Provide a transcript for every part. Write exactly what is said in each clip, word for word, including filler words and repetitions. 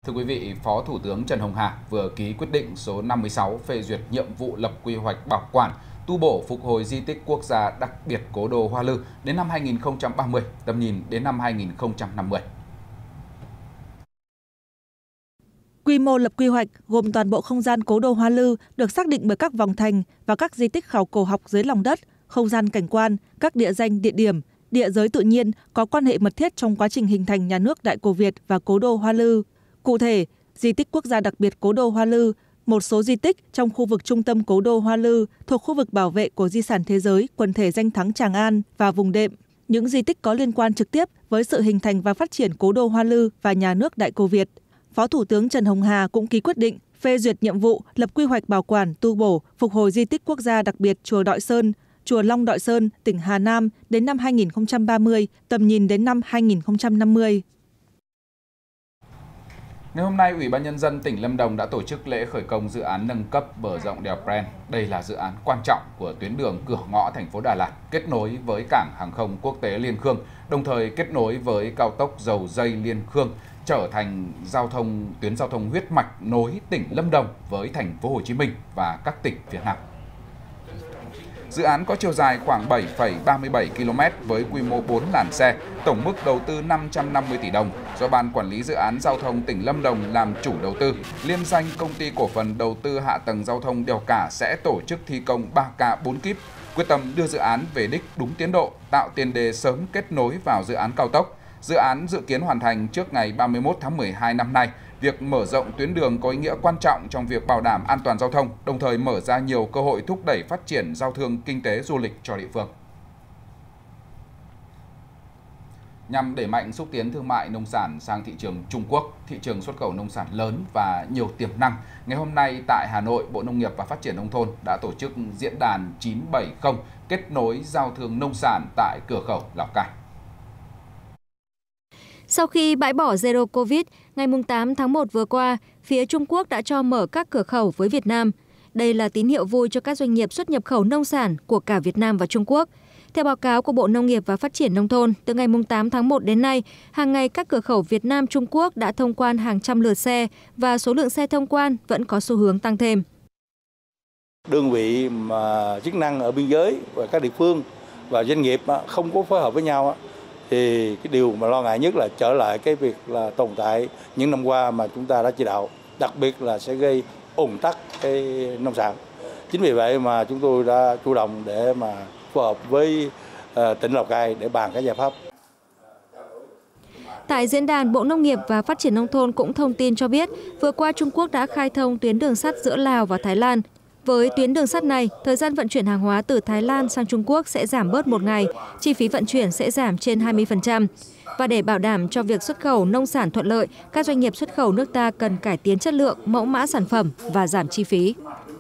Thưa quý vị, Phó Thủ tướng Trần Hồng Hà vừa ký quyết định số năm mươi sáu phê duyệt nhiệm vụ lập quy hoạch bảo quản, tu bổ phục hồi di tích quốc gia đặc biệt Cố đô Hoa Lư đến năm hai nghìn không trăm ba mươi, tầm nhìn đến năm hai nghìn không trăm năm mươi. Quy mô lập quy hoạch gồm toàn bộ không gian Cố đô Hoa Lư được xác định bởi các vòng thành và các di tích khảo cổ học dưới lòng đất, không gian cảnh quan, các địa danh địa điểm, địa giới tự nhiên có quan hệ mật thiết trong quá trình hình thành nhà nước Đại Cổ Việt và Cố đô Hoa Lư. Cụ thể, di tích quốc gia đặc biệt Cố đô Hoa Lư, một số di tích trong khu vực trung tâm Cố đô Hoa Lư thuộc khu vực bảo vệ của di sản thế giới quần thể danh thắng Tràng An và vùng đệm, những di tích có liên quan trực tiếp với sự hình thành và phát triển Cố đô Hoa Lư và nhà nước Đại Cổ Việt. Phó Thủ tướng Trần Hồng Hà cũng ký quyết định phê duyệt nhiệm vụ lập quy hoạch bảo quản, tu bổ, phục hồi di tích quốc gia đặc biệt chùa Đoại Sơn, chùa Long Đoại Sơn, tỉnh Hà Nam đến năm hai nghìn không trăm ba mươi, tầm nhìn đến năm hai nghìn không trăm năm mươi. Ngày hôm nay, Ủy ban Nhân dân tỉnh Lâm Đồng đã tổ chức lễ khởi công dự án nâng cấp bờ rộng đèo Pren. Đây là dự án quan trọng của tuyến đường cửa ngõ thành phố Đà Lạt, kết nối với cảng hàng không quốc tế Liên Khương, đồng thời kết nối với cao tốc dầu dây Liên Khương, trở thành giao thông tuyến giao thông huyết mạch nối tỉnh Lâm Đồng với thành phố Hồ Chí Minh và các tỉnh phía Nam. Dự án có chiều dài khoảng bảy phẩy ba mươi bảy ki lô mét với quy mô bốn làn xe, tổng mức đầu tư năm trăm năm mươi tỷ đồng, do Ban Quản lý Dự án Giao thông tỉnh Lâm Đồng làm chủ đầu tư. Liên danh Công ty Cổ phần Đầu tư Hạ tầng Giao thông Đèo Cả sẽ tổ chức thi công ba K bốn kíp, quyết tâm đưa dự án về đích đúng tiến độ, tạo tiền đề sớm kết nối vào dự án cao tốc. Dự án dự kiến hoàn thành trước ngày ba mươi mốt tháng mười hai năm nay. Việc mở rộng tuyến đường có ý nghĩa quan trọng trong việc bảo đảm an toàn giao thông, đồng thời mở ra nhiều cơ hội thúc đẩy phát triển giao thương, kinh tế, du lịch cho địa phương. Nhằm đẩy mạnh xúc tiến thương mại nông sản sang thị trường Trung Quốc, thị trường xuất khẩu nông sản lớn và nhiều tiềm năng, ngày hôm nay tại Hà Nội, Bộ Nông nghiệp và Phát triển Nông thôn đã tổ chức diễn đàn chín bảy không kết nối giao thương nông sản tại cửa khẩu Lào Cai. Sau khi bãi bỏ Zero Covid, ngày tám tháng một vừa qua, phía Trung Quốc đã cho mở các cửa khẩu với Việt Nam. Đây là tín hiệu vui cho các doanh nghiệp xuất nhập khẩu nông sản của cả Việt Nam và Trung Quốc. Theo báo cáo của Bộ Nông nghiệp và Phát triển Nông thôn, từ ngày tám tháng một đến nay, hàng ngày các cửa khẩu Việt Nam Trung Quốc đã thông quan hàng trăm lượt xe và số lượng xe thông quan vẫn có xu hướng tăng thêm. Đơn vị mà chức năng ở biên giới và các địa phương và doanh nghiệp không có phối hợp với nhau, thì cái điều mà lo ngại nhất là trở lại cái việc là tồn tại những năm qua mà chúng ta đã chỉ đạo, đặc biệt là sẽ gây ùn tắc cái nông sản. Chính vì vậy mà chúng tôi đã chủ động để mà phối hợp với uh, tỉnh Lào Cai để bàn các giải pháp. Tại diễn đàn, Bộ Nông nghiệp và Phát triển Nông thôn cũng thông tin cho biết, vừa qua Trung Quốc đã khai thông tuyến đường sắt giữa Lào và Thái Lan. Với tuyến đường sắt này, thời gian vận chuyển hàng hóa từ Thái Lan sang Trung Quốc sẽ giảm bớt một ngày, chi phí vận chuyển sẽ giảm trên hai mươi phần trăm. Và để bảo đảm cho việc xuất khẩu nông sản thuận lợi, các doanh nghiệp xuất khẩu nước ta cần cải tiến chất lượng, mẫu mã sản phẩm và giảm chi phí.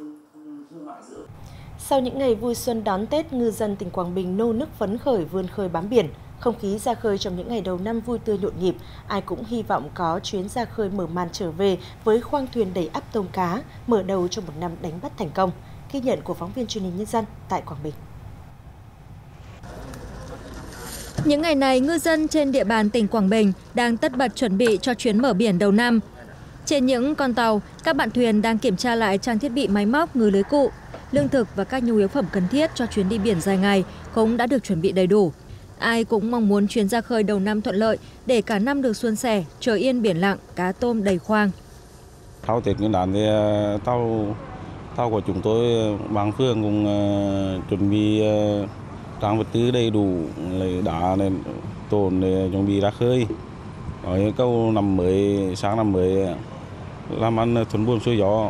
Sau những ngày vui xuân đón Tết, ngư dân tỉnh Quảng Bình nô nức phấn khởi vươn khơi bám biển. Không khí ra khơi trong những ngày đầu năm vui tươi nhộn nhịp, ai cũng hy vọng có chuyến ra khơi mở màn trở về với khoang thuyền đầy ắp tôm cá, mở đầu cho một năm đánh bắt thành công. Ghi nhận của phóng viên Truyền hình Nhân dân tại Quảng Bình. Những ngày này, ngư dân trên địa bàn tỉnh Quảng Bình đang tất bật chuẩn bị cho chuyến mở biển đầu năm. Trên những con tàu, các bạn thuyền đang kiểm tra lại trang thiết bị máy móc, ngư lưới cụ, lương thực và các nhu yếu phẩm cần thiết cho chuyến đi biển dài ngày cũng đã được chuẩn bị đầy đủ. Ai cũng mong muốn chuyến ra khơi đầu năm thuận lợi để cả năm được suôn sẻ, trời yên biển lặng, cá tôm đầy khoang. Sau Tết Nguyên đán thì tàu tàu của chúng tôi Bang Phương cũng uh, chuẩn bị uh, trang vật tư đầy đủ, lấy đá này tồn để chuẩn bị ra khơi. Ở câu năm mới sáng năm mới làm ăn thuận buồm xuôi gió.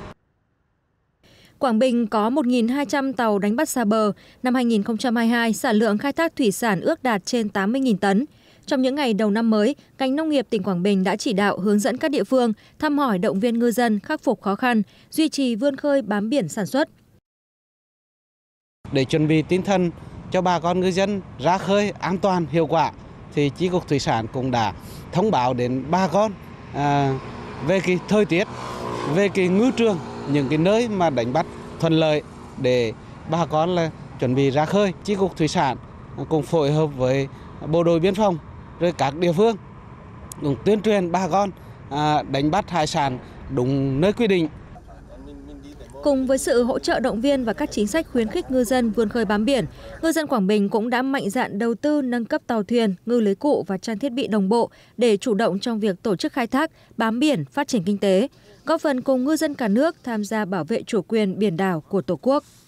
Quảng Bình có một nghìn hai trăm tàu đánh bắt xa bờ. Năm hai nghìn không trăm hai mươi hai, sản lượng khai thác thủy sản ước đạt trên tám mươi nghìn tấn. Trong những ngày đầu năm mới, ngành nông nghiệp tỉnh Quảng Bình đã chỉ đạo hướng dẫn các địa phương thăm hỏi động viên ngư dân khắc phục khó khăn, duy trì vươn khơi bám biển sản xuất. Để chuẩn bị tinh thần cho bà con ngư dân ra khơi an toàn, hiệu quả, thì Chi cục Thủy sản cũng đã thông báo đến bà con à, về cái thời tiết, về cái ngư trường, những cái nơi mà đánh bắt thuận lợi để bà con là chuẩn bị ra khơi. Chi cục Thủy sản cũng phối hợp với bộ đội biên phòng rồi các địa phương cũng tuyên truyền bà con đánh bắt hải sản đúng nơi quy định. Cùng với sự hỗ trợ động viên và các chính sách khuyến khích ngư dân vươn khơi bám biển, ngư dân Quảng Bình cũng đã mạnh dạn đầu tư nâng cấp tàu thuyền, ngư lưới cụ và trang thiết bị đồng bộ để chủ động trong việc tổ chức khai thác, bám biển, phát triển kinh tế, góp phần cùng ngư dân cả nước tham gia bảo vệ chủ quyền biển đảo của Tổ quốc.